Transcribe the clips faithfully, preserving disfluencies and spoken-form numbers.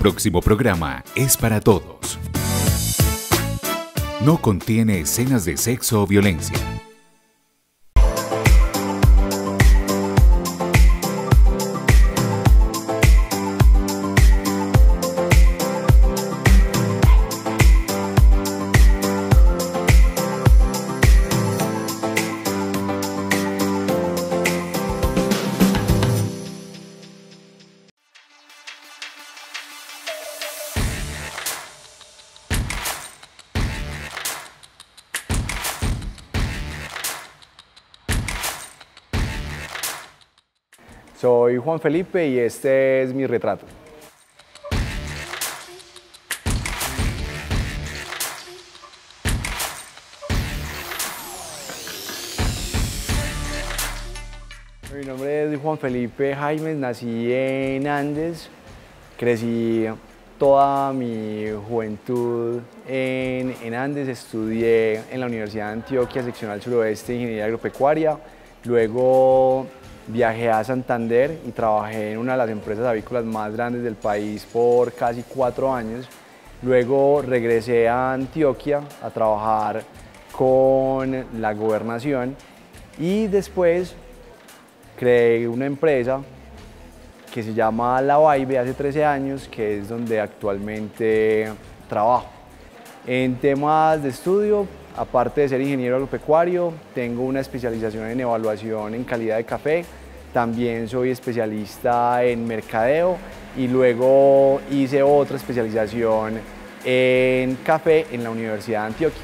próximo programa es para todos. No contiene escenas de sexo o violencia. Soy Juan Felipe y este es mi retrato. Mi nombre es Juan Felipe Jaimes, nací en Andes, crecí toda mi juventud en, en Andes, estudié en la Universidad de Antioquia, seccional suroeste, Ingeniería Agropecuaria, luego viajé a Santander y trabajé en una de las empresas avícolas más grandes del país por casi cuatro años. Luego regresé a Antioquia a trabajar con la gobernación y después creé una empresa que se llama La Vaive hace trece años, que es donde actualmente trabajo. En temas de estudio, aparte de ser ingeniero agropecuario, tengo una especialización en evaluación en calidad de café, también soy especialista en mercadeo y luego hice otra especialización en café en la Universidad de Antioquia.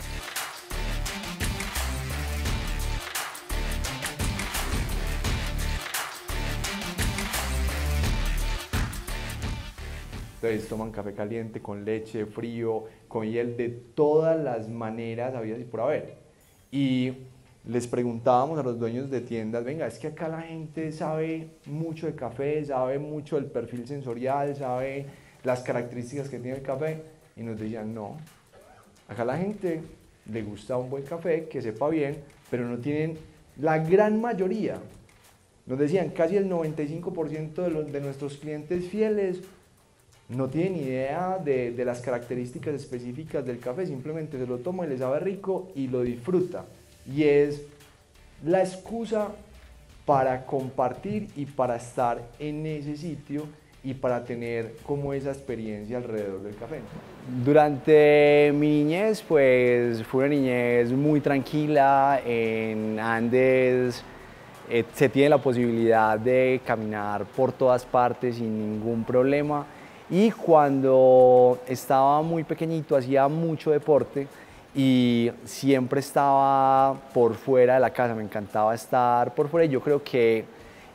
Entonces toman café caliente, con leche, frío, con hiel, de todas las maneras habidas y por haber. Y les preguntábamos a los dueños de tiendas, venga, es que acá la gente sabe mucho de café, sabe mucho del perfil sensorial, sabe las características que tiene el café. Y nos decían, no, acá la gente le gusta un buen café, que sepa bien, pero no tienen la gran mayoría. Nos decían, casi el noventa y cinco por ciento de, los, de nuestros clientes fieles no tienen idea de, de las características específicas del café, simplemente se lo toma y le sabe rico y lo disfruta. Y es la excusa para compartir y para estar en ese sitio y para tener como esa experiencia alrededor del café. Durante mi niñez, pues fue una niñez muy tranquila. En Andes eh, se tiene la posibilidad de caminar por todas partes sin ningún problema. Y cuando estaba muy pequeñito hacía mucho deporte y siempre estaba por fuera de la casa, me encantaba estar por fuera y yo creo que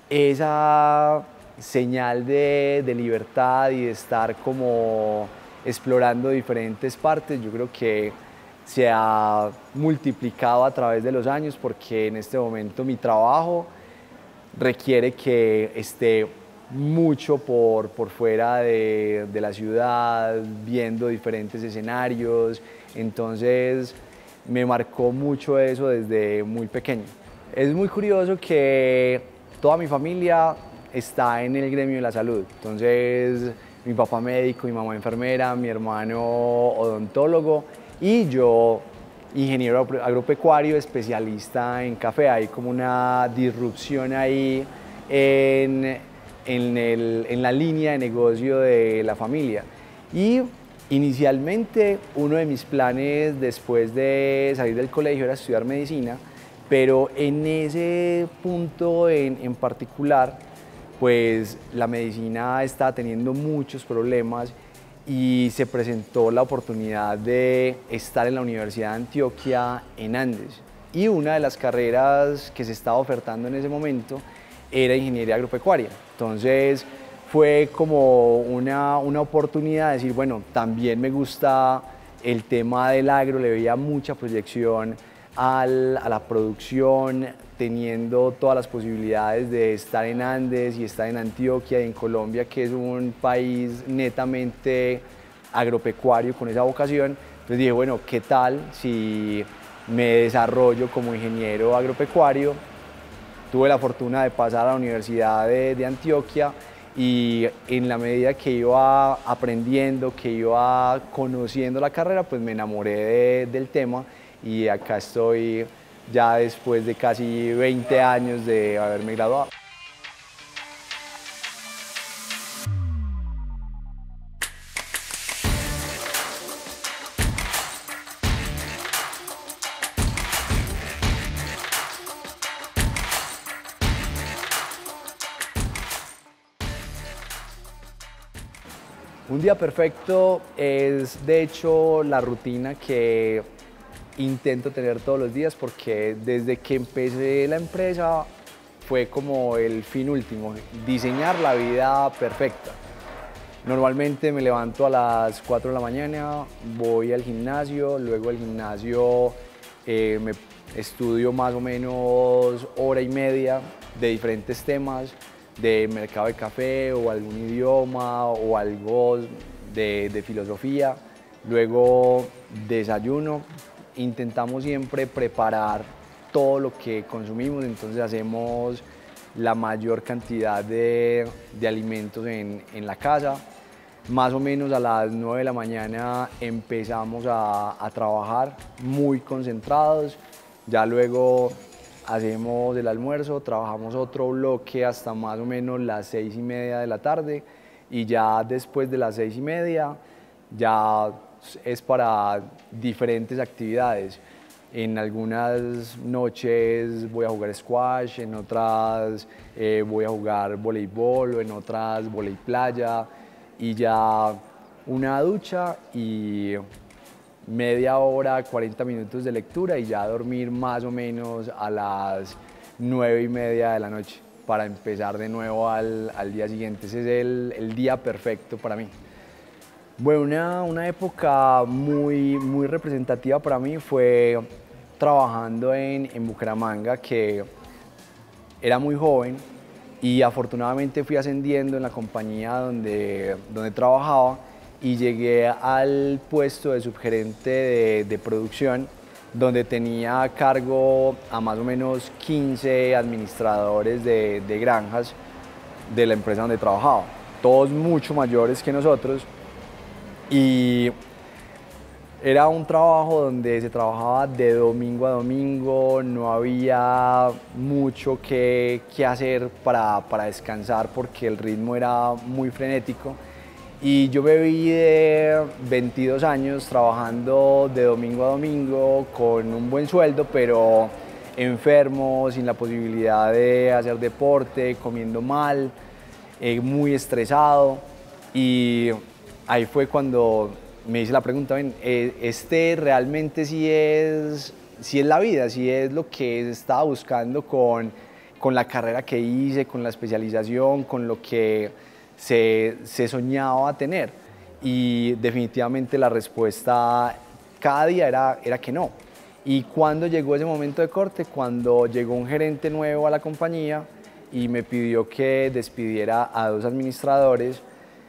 esa señal de, de libertad y de estar como explorando diferentes partes, yo creo que se ha multiplicado a través de los años porque en este momento mi trabajo requiere que esté mucho por, por fuera de, de la ciudad, viendo diferentes escenarios, entonces me marcó mucho eso desde muy pequeño. Es muy curioso que toda mi familia está en el gremio de la salud, entonces mi papá médico, mi mamá enfermera, mi hermano odontólogo y yo ingeniero agropecuario, especialista en café. Hay como una disrupción ahí en En, el, en la línea de negocio de la familia. Y inicialmente uno de mis planes después de salir del colegio era estudiar medicina, pero en ese punto en, en particular, pues la medicina está teniendo muchos problemas y se presentó la oportunidad de estar en la Universidad de Antioquia en Andes. Y una de las carreras que se estaba ofertando en ese momento era ingeniería agropecuaria. Entonces fue como una, una oportunidad de decir, bueno, también me gusta el tema del agro, le veía mucha proyección al, a la producción, teniendo todas las posibilidades de estar en Andes y estar en Antioquia y en Colombia, que es un país netamente agropecuario con esa vocación. Entonces dije, bueno, ¿qué tal si me desarrollo como ingeniero agropecuario? Tuve la fortuna de pasar a la Universidad de, de Antioquia y en la medida que iba aprendiendo, que iba conociendo la carrera, pues me enamoré de, del tema y acá estoy ya después de casi veinte años de haberme graduado. Un día perfecto es de hecho la rutina que intento tener todos los días porque desde que empecé la empresa fue como el fin último, diseñar la vida perfecta. Normalmente me levanto a las cuatro de la mañana, voy al gimnasio, luego del gimnasio eh, me estudio más o menos hora y media de diferentes temas, de mercado de café o algún idioma o algo de, de filosofía. Luego desayuno, intentamos siempre preparar todo lo que consumimos, entonces hacemos la mayor cantidad de, de alimentos en, en la casa. Más o menos a las nueve de la mañana empezamos a, a trabajar muy concentrados, ya luego hacemos el almuerzo, trabajamos otro bloque hasta más o menos las seis y media de la tarde y ya después de las seis y media ya es para diferentes actividades. En algunas noches voy a jugar squash, en otras eh, voy a jugar voleibol o en otras voleibol playa y ya una ducha y media hora, cuarenta minutos de lectura y ya dormir más o menos a las nueve y media de la noche para empezar de nuevo al, al día siguiente. Ese es el, el día perfecto para mí. Bueno, una, una época muy, muy representativa para mí fue trabajando en, en Bucaramanga, que era muy joven y afortunadamente fui ascendiendo en la compañía donde, donde trabajaba y llegué al puesto de subgerente de, de producción, donde tenía a cargo a más o menos quince administradores de, de granjas de la empresa donde trabajaba, todos mucho mayores que nosotros, y era un trabajo donde se trabajaba de domingo a domingo, no había mucho que, que hacer para, para descansar porque el ritmo era muy frenético. Y yo me vi de veintidós años trabajando de domingo a domingo con un buen sueldo, pero enfermo, sin la posibilidad de hacer deporte, comiendo mal, eh, muy estresado. Y ahí fue cuando me hice la pregunta, ven, ¿este realmente sí es, sí es la vida, sí es lo que estaba buscando con, con la carrera que hice, con la especialización, con lo que Se, se soñaba tener? Y definitivamente la respuesta cada día era, era que no. Y cuando llegó ese momento de corte, cuando llegó un gerente nuevo a la compañía y me pidió que despidiera a dos administradores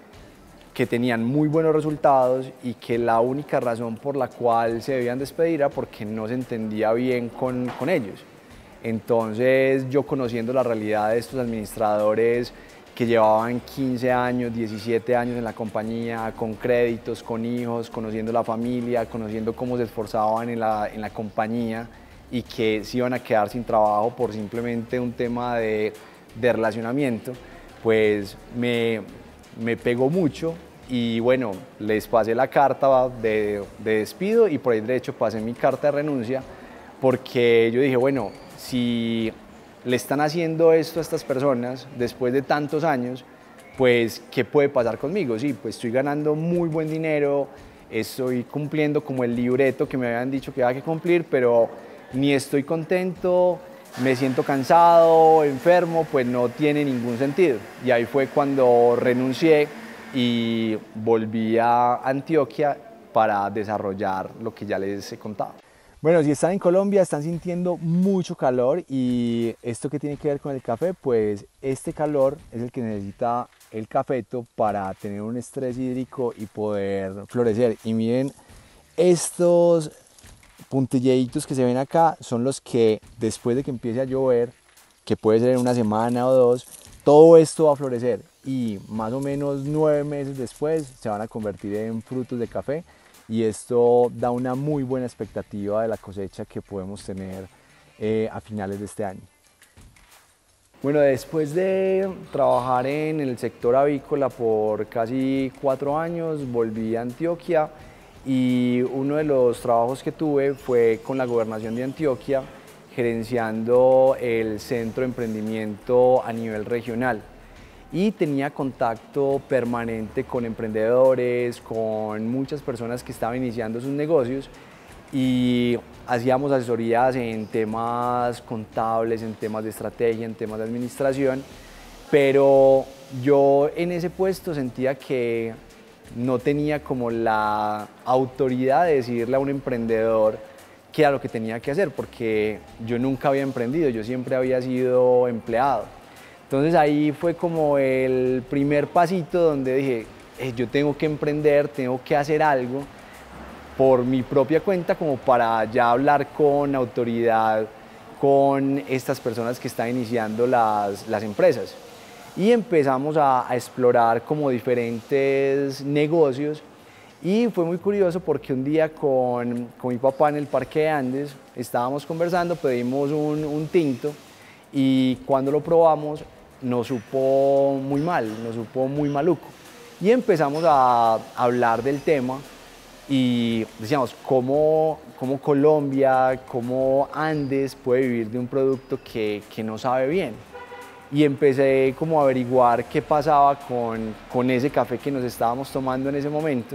que tenían muy buenos resultados y que la única razón por la cual se debían despedir era porque no se entendía bien con, con ellos. Entonces yo, conociendo la realidad de estos administradores que llevaban quince años, diecisiete años en la compañía, con créditos, con hijos, conociendo la familia, conociendo cómo se esforzaban en la, en la compañía y que se iban a quedar sin trabajo por simplemente un tema de, de relacionamiento, pues me, me pegó mucho y bueno, les pasé la carta de, de despido y por ahí de hecho pasé mi carta de renuncia porque yo dije, bueno, si le están haciendo esto a estas personas después de tantos años, pues ¿qué puede pasar conmigo? Sí, pues estoy ganando muy buen dinero, estoy cumpliendo como el libreto que me habían dicho que había que cumplir, pero ni estoy contento, me siento cansado, enfermo, pues no tiene ningún sentido. Y ahí fue cuando renuncié y volví a Antioquia para desarrollar lo que ya les he contado. Bueno, si están en Colombia, están sintiendo mucho calor y esto que tiene que ver con el café, pues este calor es el que necesita el cafeto para tener un estrés hídrico y poder florecer. Y miren, estos puntilladitos que se ven acá son los que después de que empiece a llover, que puede ser en una semana o dos, todo esto va a florecer y más o menos nueve meses después se van a convertir en frutos de café y esto da una muy buena expectativa de la cosecha que podemos tener eh, a finales de este año. Bueno, después de trabajar en el sector avícola por casi cuatro años, volví a Antioquia y uno de los trabajos que tuve fue con la Gobernación de Antioquia, gerenciando el centro de emprendimiento a nivel regional. Y tenía contacto permanente con emprendedores, con muchas personas que estaban iniciando sus negocios y hacíamos asesorías en temas contables, en temas de estrategia, en temas de administración, pero yo en ese puesto sentía que no tenía como la autoridad de decirle a un emprendedor qué era lo que tenía que hacer, porque yo nunca había emprendido, yo siempre había sido empleado. Entonces ahí fue como el primer pasito donde dije, eh, yo tengo que emprender, tengo que hacer algo por mi propia cuenta como para ya hablar con autoridad con estas personas que están iniciando las, las empresas. Y empezamos a, a explorar como diferentes negocios y fue muy curioso porque un día con, con mi papá en el Parque de Andes estábamos conversando, pedimos un, un tinto y cuando lo probamos nos supo muy mal, nos supo muy maluco. Y empezamos a hablar del tema y decíamos, ¿cómo, cómo Colombia, cómo Andes puede vivir de un producto que, que no sabe bien? Y empecé como a averiguar qué pasaba con, con ese café que nos estábamos tomando en ese momento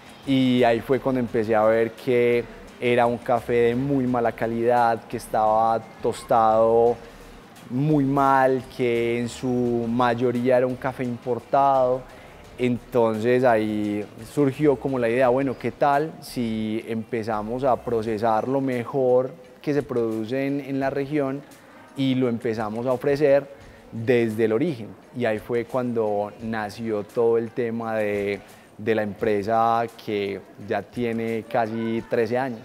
y ahí fue cuando empecé a ver que era un café de muy mala calidad, que estaba tostado muy mal, que en su mayoría era un café importado. Entonces ahí surgió como la idea, bueno, ¿qué tal si empezamos a procesar lo mejor que se produce en, en la región y lo empezamos a ofrecer desde el origen? Y ahí fue cuando nació todo el tema de, de la empresa que ya tiene casi trece años.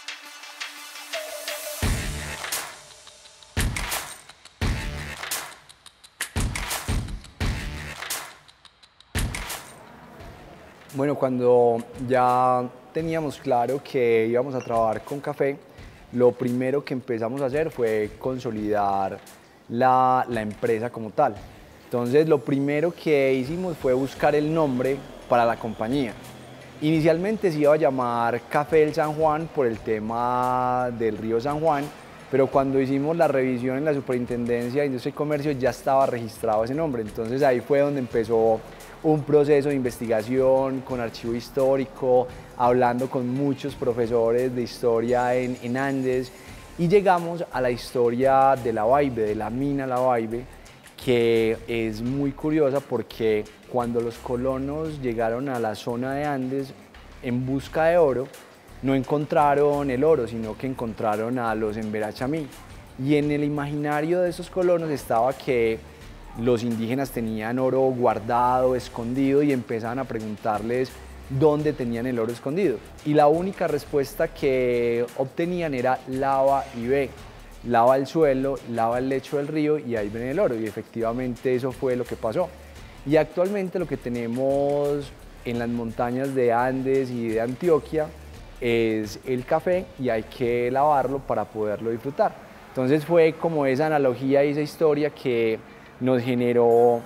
Bueno, cuando ya teníamos claro que íbamos a trabajar con café, lo primero que empezamos a hacer fue consolidar la, la empresa como tal. Entonces, lo primero que hicimos fue buscar el nombre para la compañía. Inicialmente se iba a llamar Café del San Juan por el tema del río San Juan, pero cuando hicimos la revisión en la Superintendencia de Industria y Comercio ya estaba registrado ese nombre. Entonces ahí fue donde empezó un proceso de investigación con archivo histórico, hablando con muchos profesores de historia en, en Andes y llegamos a la historia de La Baibe, de la mina La Baibe, que es muy curiosa porque cuando los colonos llegaron a la zona de Andes en busca de oro, no encontraron el oro, sino que encontraron a los Emberachamí. Y en el imaginario de esos colonos estaba que los indígenas tenían oro guardado, escondido, y empezaban a preguntarles dónde tenían el oro escondido. Y la única respuesta que obtenían era lava y ve. Lava el suelo, lava el lecho del río y ahí viene el oro. Y efectivamente eso fue lo que pasó. Y actualmente lo que tenemos en las montañas de Andes y de Antioquia es el café y hay que lavarlo para poderlo disfrutar. Entonces fue como esa analogía y esa historia que nos generó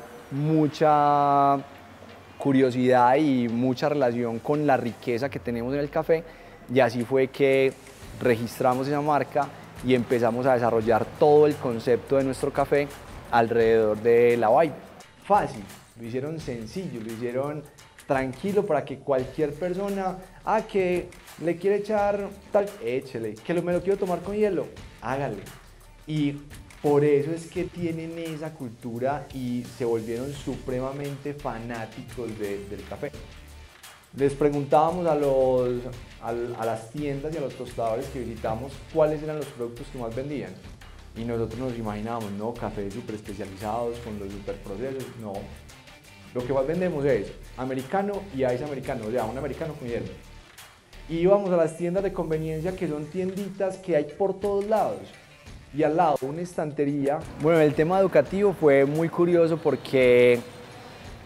mucha curiosidad y mucha relación con la riqueza que tenemos en el café y así fue que registramos esa marca y empezamos a desarrollar todo el concepto de nuestro café alrededor de La Baibe. Fácil, lo hicieron sencillo, lo hicieron tranquilo para que cualquier persona, ah, que le quiere echar tal, échele, que lo, me lo quiero tomar con hielo, hágale. Y por eso es que tienen esa cultura y se volvieron supremamente fanáticos de, del café. Les preguntábamos a, los, a, a las tiendas y a los tostadores que visitamos cuáles eran los productos que más vendían. Y nosotros nos imaginábamos, no, cafés súper especializados, con los súper procesos, no. Lo que más vendemos es americano y ice americano, o sea, un americano con hielo. Y íbamos a las tiendas de conveniencia que son tienditas que hay por todos lados. Y al lado una estantería. Bueno, el tema educativo fue muy curioso porque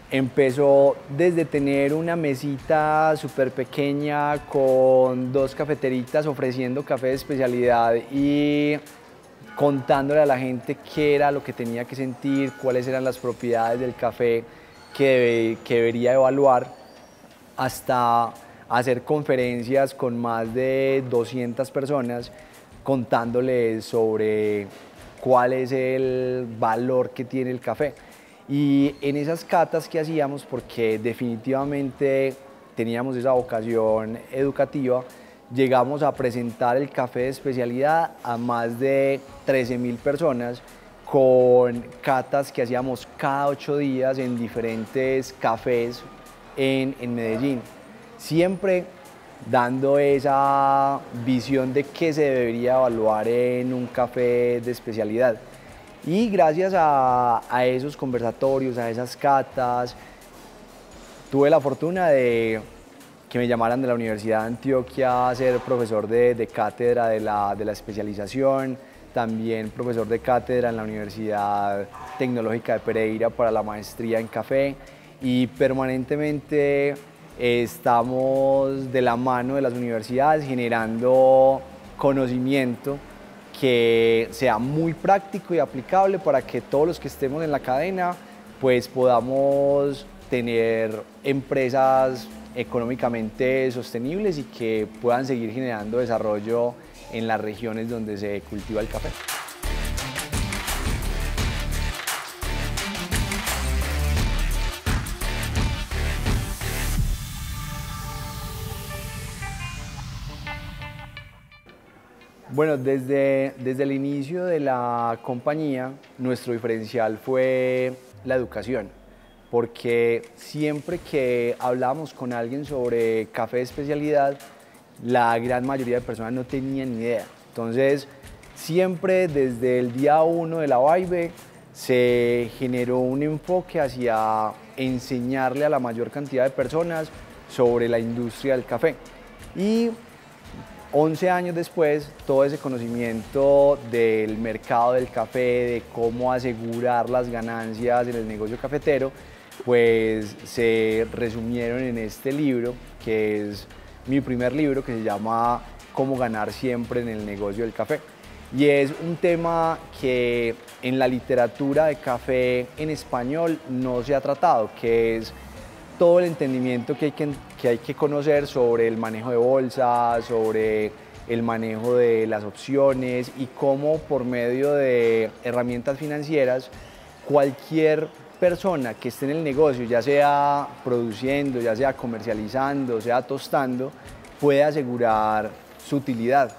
empezó desde tener una mesita súper pequeña con dos cafeteritas ofreciendo café de especialidad y contándole a la gente qué era lo que tenía que sentir, cuáles eran las propiedades del café que, debe, que debería evaluar, hasta hacer conferencias con más de doscientas personas contándoles sobre cuál es el valor que tiene el café. Y en esas catas que hacíamos, porque definitivamente teníamos esa vocación educativa, llegamos a presentar el café de especialidad a más de trece mil personas con catas que hacíamos cada ocho días en diferentes cafés en, en Medellín. Siempre dando esa visión de qué se debería evaluar en un café de especialidad. Y gracias a, a esos conversatorios, a esas catas, tuve la fortuna de que me llamaran de la Universidad de Antioquia a ser profesor de, de cátedra de la, de la especialización, también profesor de cátedra en la Universidad Tecnológica de Pereira para la maestría en café, y permanentemente estamos de la mano de las universidades generando conocimiento que sea muy práctico y aplicable para que todos los que estemos en la cadena pues podamos tener empresas económicamente sostenibles y que puedan seguir generando desarrollo en las regiones donde se cultiva el café. Bueno, desde, desde el inicio de la compañía, nuestro diferencial fue la educación, porque siempre que hablábamos con alguien sobre café de especialidad, la gran mayoría de personas no tenían ni idea. Entonces, siempre desde el día uno de la Vibe se generó un enfoque hacia enseñarle a la mayor cantidad de personas sobre la industria del café. Y once años después, todo ese conocimiento del mercado del café, de cómo asegurar las ganancias en el negocio cafetero, pues se resumieron en este libro, que es mi primer libro, que se llama Cómo ganar siempre en el negocio del café. Y es un tema que en la literatura de café en español no se ha tratado, que es todo el entendimiento que hay que, que hay que conocer sobre el manejo de bolsa, sobre el manejo de las opciones y cómo por medio de herramientas financieras cualquier persona que esté en el negocio, ya sea produciendo, ya sea comercializando, sea tostando, puede asegurar su utilidad.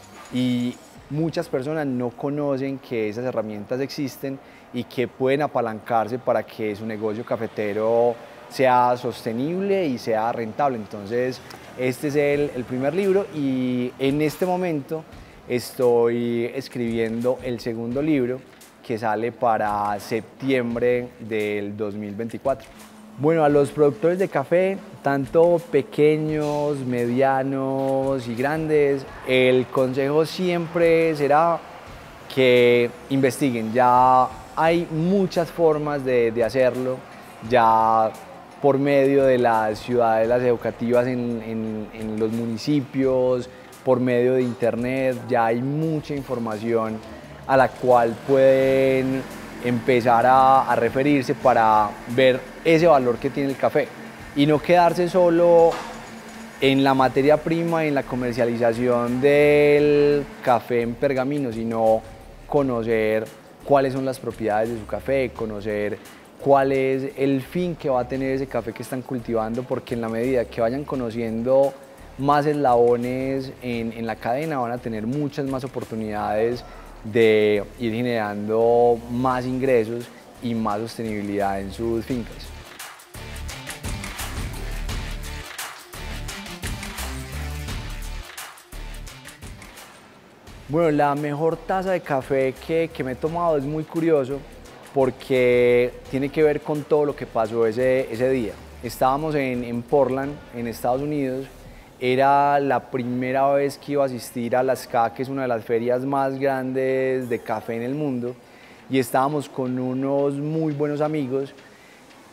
Y muchas personas no conocen que esas herramientas existen y que pueden apalancarse para que su negocio cafetero sea sostenible y sea rentable. Entonces, este es el, el primer libro y en este momento estoy escribiendo el segundo libro que sale para septiembre del dos mil veinticuatro. Bueno, a los productores de café, tanto pequeños, medianos y grandes, el consejo siempre será que investiguen. Ya hay muchas formas de, de hacerlo, ya por medio de las ciudadelas educativas en, en, en los municipios, por medio de internet, ya hay mucha información a la cual pueden empezar a, a referirse para ver ese valor que tiene el café y no quedarse solo en la materia prima, en la comercialización del café en pergamino, sino conocer cuáles son las propiedades de su café, conocer cuál es el fin que va a tener ese café que están cultivando, porque en la medida que vayan conociendo más eslabones en, en la cadena van a tener muchas más oportunidades de ir generando más ingresos y más sostenibilidad en sus fincas. Bueno, la mejor taza de café que, que me he tomado es muy curioso porque tiene que ver con todo lo que pasó ese, ese día. Estábamos en, en Portland, en Estados Unidos. Era la primera vez que iba a asistir a la S C A, que es una de las ferias más grandes de café en el mundo, y estábamos con unos muy buenos amigos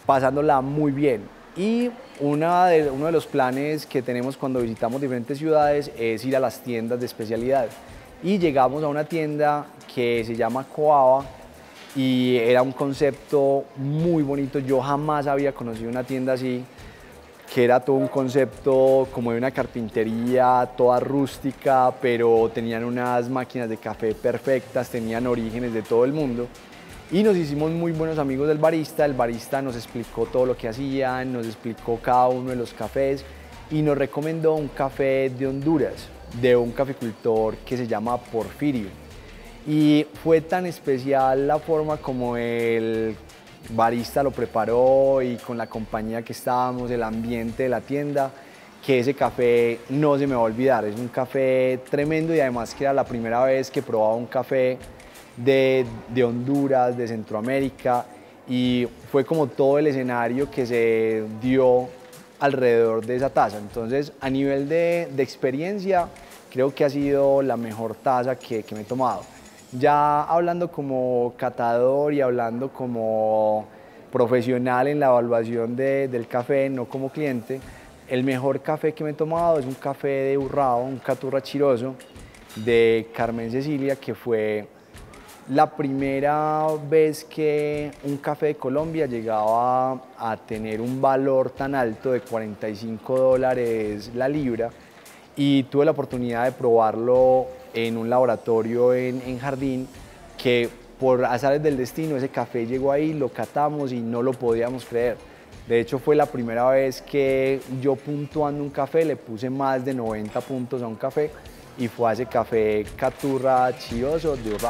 pasándola muy bien. Y una de, uno de los planes que tenemos cuando visitamos diferentes ciudades es ir a las tiendas de especialidad. Y llegamos a una tienda que se llama Coaba y era un concepto muy bonito. Yo jamás había conocido una tienda así, que era todo un concepto como de una carpintería toda rústica, pero tenían unas máquinas de café perfectas, tenían orígenes de todo el mundo. Y nos hicimos muy buenos amigos del barista. El barista nos explicó todo lo que hacían, nos explicó cada uno de los cafés y nos recomendó un café de Honduras, de un caficultor que se llama Porfirio. Y fue tan especial la forma como el barista lo preparó y con la compañía que estábamos, el ambiente de la tienda, que ese café no se me va a olvidar. Es un café tremendo y además que era la primera vez que probaba un café de, de Honduras, de Centroamérica, y fue como todo el escenario que se dio alrededor de esa taza. Entonces, a nivel de, de experiencia, creo que ha sido la mejor taza que, que me he tomado. Ya hablando como catador y hablando como profesional en la evaluación de, del café, no como cliente, el mejor café que me he tomado es un café de Urrao, un Caturra Chiroso de Carmen Cecilia, que fue la primera vez que un café de Colombia llegaba a tener un valor tan alto de cuarenta y cinco dólares la libra, y tuve la oportunidad de probarlo en un laboratorio en, en Jardín, que por azares del destino ese café llegó ahí, lo catamos y no lo podíamos creer. De hecho, fue la primera vez que yo, puntuando un café, le puse más de noventa puntos a un café, y fue a ese café Caturra Chiroso de Urrao.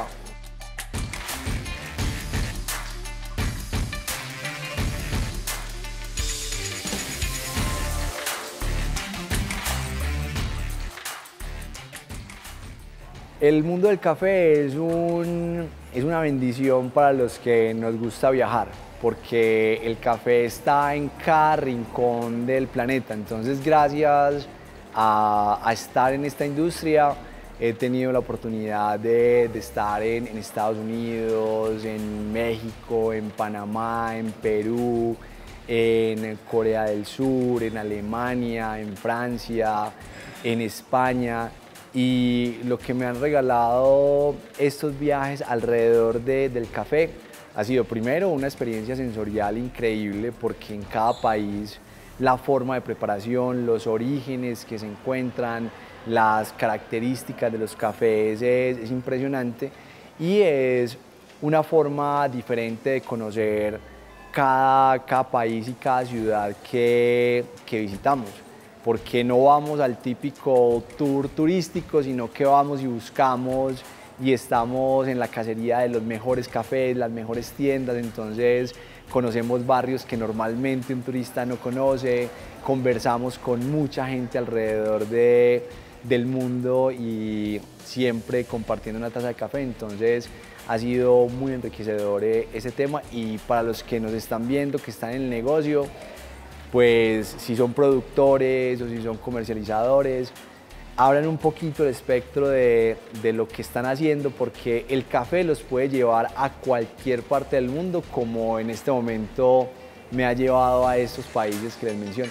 El mundo del café es, un, es una bendición para los que nos gusta viajar, porque el café está en cada rincón del planeta. Entonces, gracias a, a estar en esta industria, he tenido la oportunidad de, de estar en, en Estados Unidos, en México, en Panamá, en Perú, en Corea del Sur, en Alemania, en Francia, en España. Y lo que me han regalado estos viajes alrededor de, del café ha sido, primero, una experiencia sensorial increíble, porque en cada país la forma de preparación, los orígenes que se encuentran, las características de los cafés es, es impresionante, y es una forma diferente de conocer cada, cada país y cada ciudad que, que visitamos. Porque no vamos al típico tour turístico, sino que vamos y buscamos y estamos en la cacería de los mejores cafés, las mejores tiendas. Entonces conocemos barrios que normalmente un turista no conoce, conversamos con mucha gente alrededor de, del mundo y siempre compartiendo una taza de café. Entonces ha sido muy enriquecedor ese tema, y para los que nos están viendo, que están en el negocio, pues si son productores o si son comercializadores, abran un poquito el espectro de, de lo que están haciendo, porque el café los puede llevar a cualquier parte del mundo, como en este momento me ha llevado a estos países que les menciono.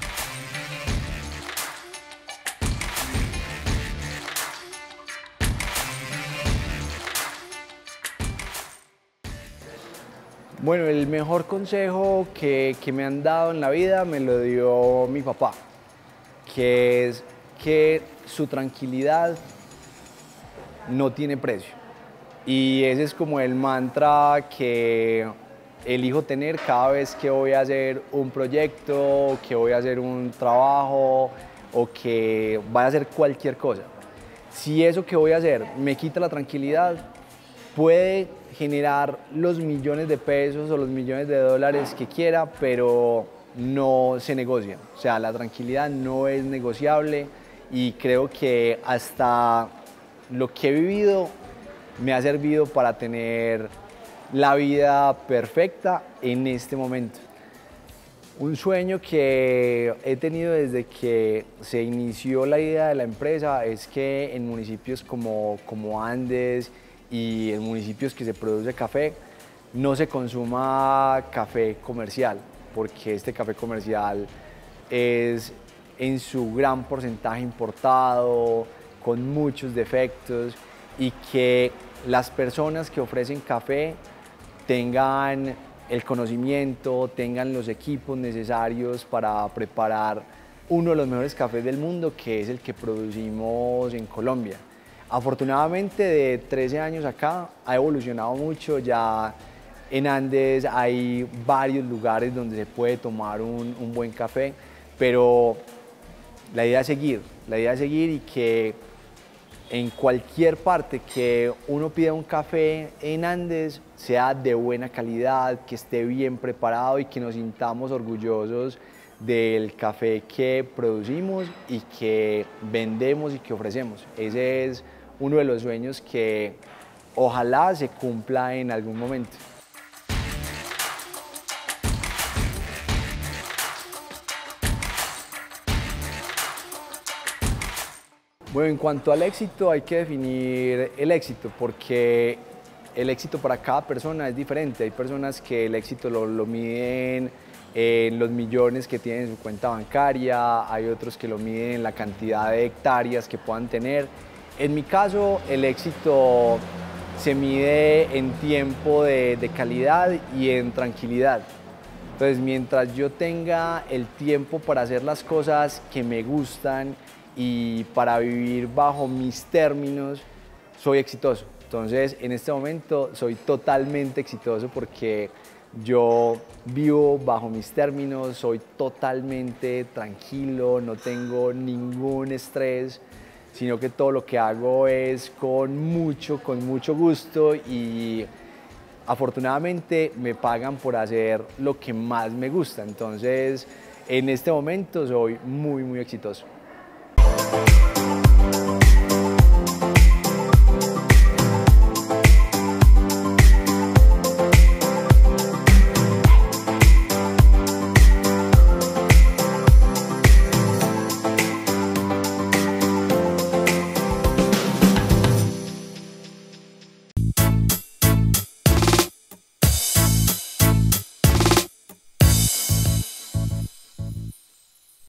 Bueno, el mejor consejo que, que me han dado en la vida me lo dio mi papá, que es que su tranquilidad no tiene precio. Y ese es como el mantra que elijo tener cada vez que voy a hacer un proyecto, que voy a hacer un trabajo o que vaya a hacer cualquier cosa. Si eso que voy a hacer me quita la tranquilidad, puede generar los millones de pesos o los millones de dólares que quiera, pero no se negocia. O sea, la tranquilidad no es negociable, y creo que hasta lo que he vivido me ha servido para tener la vida perfecta en este momento. Un sueño que he tenido desde que se inició la idea de la empresa es que en municipios como, como Andes y en municipios que se produce café, no se consuma café comercial, porque este café comercial es en su gran porcentaje importado, con muchos defectos, y que las personas que ofrecen café tengan el conocimiento, tengan los equipos necesarios para preparar uno de los mejores cafés del mundo, que es el que producimos en Colombia. Afortunadamente, de trece años acá ha evolucionado mucho. Ya en Andes hay varios lugares donde se puede tomar un, un buen café, pero la idea es seguir, la idea es seguir y que en cualquier parte que uno pida un café en Andes sea de buena calidad, que esté bien preparado y que nos sintamos orgullosos del café que producimos y que vendemos y que ofrecemos. Ese es uno de los sueños que ojalá se cumpla en algún momento. Bueno, en cuanto al éxito, hay que definir el éxito, porque el éxito para cada persona es diferente. Hay personas que el éxito lo, lo miden en los millones que tienen en su cuenta bancaria, hay otros que lo miden en la cantidad de hectáreas que puedan tener. En mi caso, el éxito se mide en tiempo de, de calidad y en tranquilidad. Entonces, mientras yo tenga el tiempo para hacer las cosas que me gustan y para vivir bajo mis términos, soy exitoso. Entonces, en este momento soy totalmente exitoso porque yo vivo bajo mis términos, soy totalmente tranquilo, no tengo ningún estrés, sino que todo lo que hago es con mucho, con mucho gusto, y afortunadamente me pagan por hacer lo que más me gusta. Entonces, en este momento soy muy, muy exitoso.